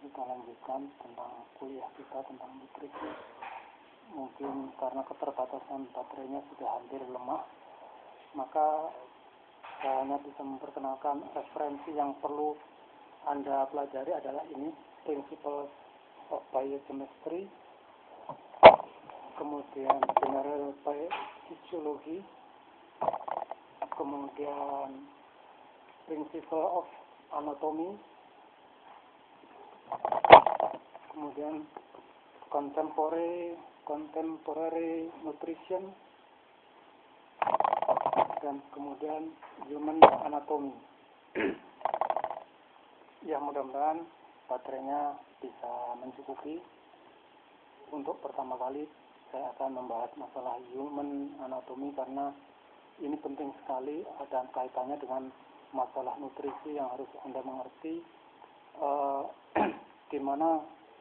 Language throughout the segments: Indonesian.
kita lanjutkan tentang kuliah kita tentang nutrisi. Mungkin karena keterbatasan baterainya sudah hampir lemah, maka saya hanya bisa memperkenalkan referensi yang perlu Anda pelajari adalah ini, Principles of Biochemistry, kemudian General Physiology, kemudian Principle of Anatomy, kemudian Contemporary Nutrition, dan kemudian Human Anatomy. Ya, mudah-mudahan baterainya bisa mencukupi. Untuk pertama kali saya akan membahas masalah Human Anatomy karena ini penting sekali dan kaitannya dengan masalah nutrisi yang harus Anda mengerti, di mana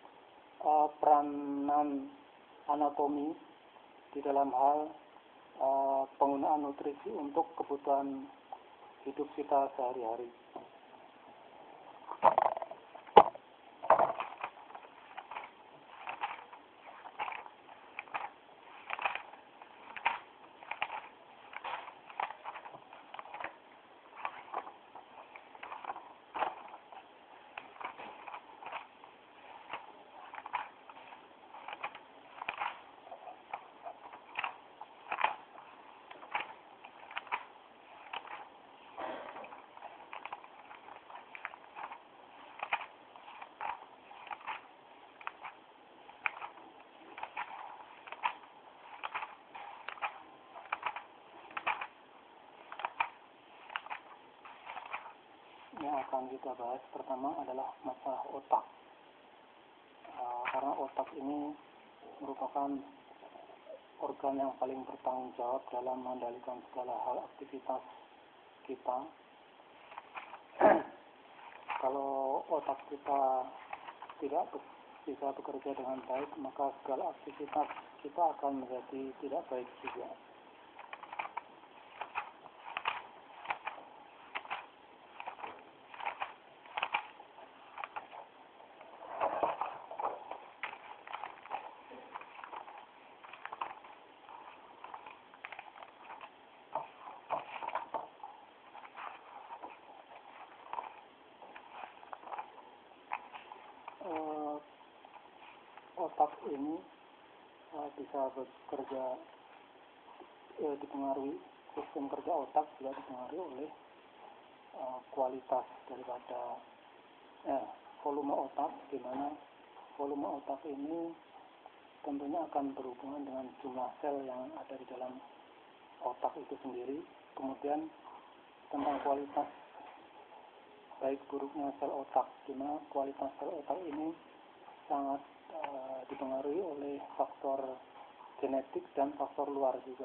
peranan anatomi di dalam hal penggunaan nutrisi untuk kebutuhan hidup kita sehari-hari. Yang akan kita bahas pertama adalah masalah otak, karena otak ini merupakan organ yang paling bertanggung jawab dalam mengendalikan segala hal aktivitas kita. Kalau otak kita tidak bisa bekerja dengan baik, maka segala aktivitas kita akan menjadi tidak baik juga. Otak ini bisa bekerja, dipengaruhi, sistem kerja otak juga dipengaruhi oleh kualitas daripada volume otak, di mana volume otak ini tentunya akan berhubungan dengan jumlah sel yang ada di dalam otak itu sendiri. Kemudian tentang kualitas baik buruknya sel otak, di mana kualitas sel otak ini sangat dipengaruhi oleh faktor genetik dan faktor luar juga.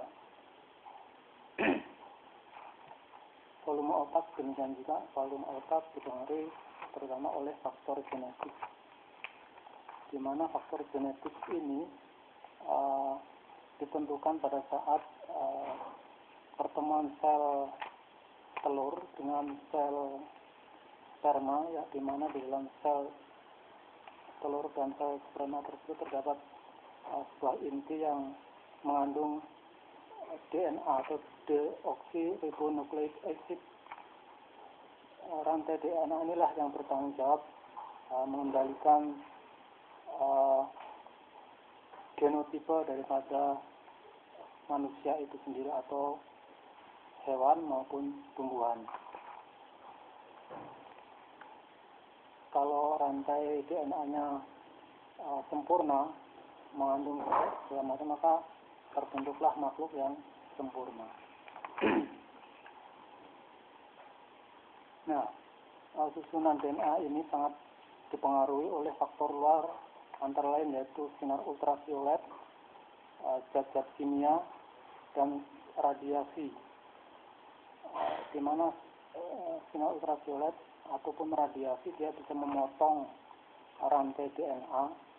Volume otak demikian juga, volume otak dipengaruhi terutama oleh faktor genetik, di mana faktor genetik ini ditentukan pada saat pertemuan sel telur dengan sel sperma, ya, di mana di dalam sel telur dan sel sperma tersebut terdapat sebuah inti yang mengandung DNA atau deoksiribonucleic acid. Rantai DNA inilah yang bertanggung jawab mengendalikan genotipe daripada manusia itu sendiri atau hewan maupun tumbuhan. Kalau rantai DNA-nya sempurna, mengandung segala macam, maka terbentuklah makhluk yang sempurna. Nah, susunan DNA ini sangat dipengaruhi oleh faktor luar, antara lain yaitu sinar ultraviolet, zat-zat kimia, dan radiasi, di mana sinar ultraviolet ataupun radiasi dia bisa memotong rantai DNA,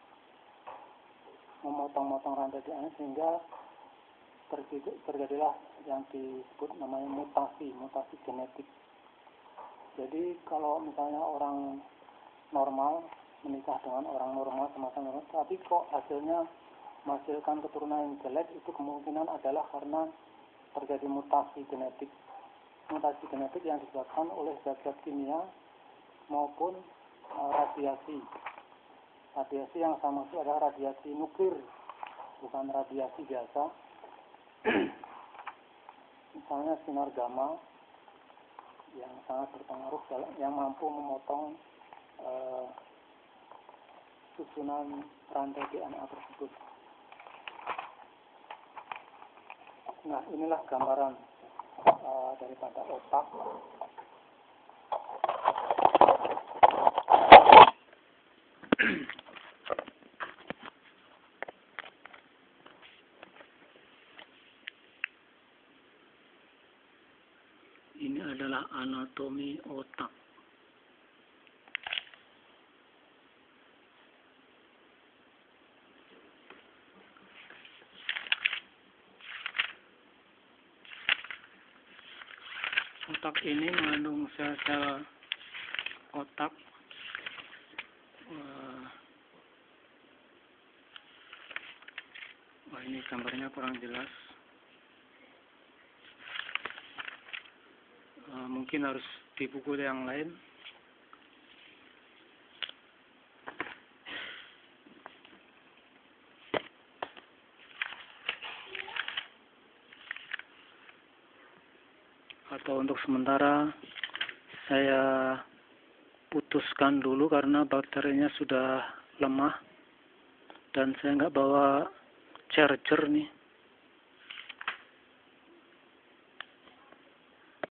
memotong rantai DNA sehingga terjadilah yang disebut namanya mutasi genetik. Jadi kalau misalnya orang normal menikah dengan orang normal, sama-sama normal, tapi kok hasilnya menghasilkan keturunan yang jelek, itu kemungkinan adalah karena terjadi mutasi genetik yang disebabkan oleh zat-zat kimia maupun radiasi yang sama itu adalah radiasi nuklir, bukan radiasi biasa. Misalnya sinar gamma yang sangat berpengaruh yang mampu memotong susunan rantai DNA tersebut. Nah, inilah gambaran daripada otak. Ini adalah anatomi otak. Otak ini mengandung sel-sel otak. Ini gambarnya kurang jelas. Mungkin harus di buku yang lain. Atau untuk sementara saya putuskan dulu karena baterainya sudah lemah dan saya nggak bawa charger nih.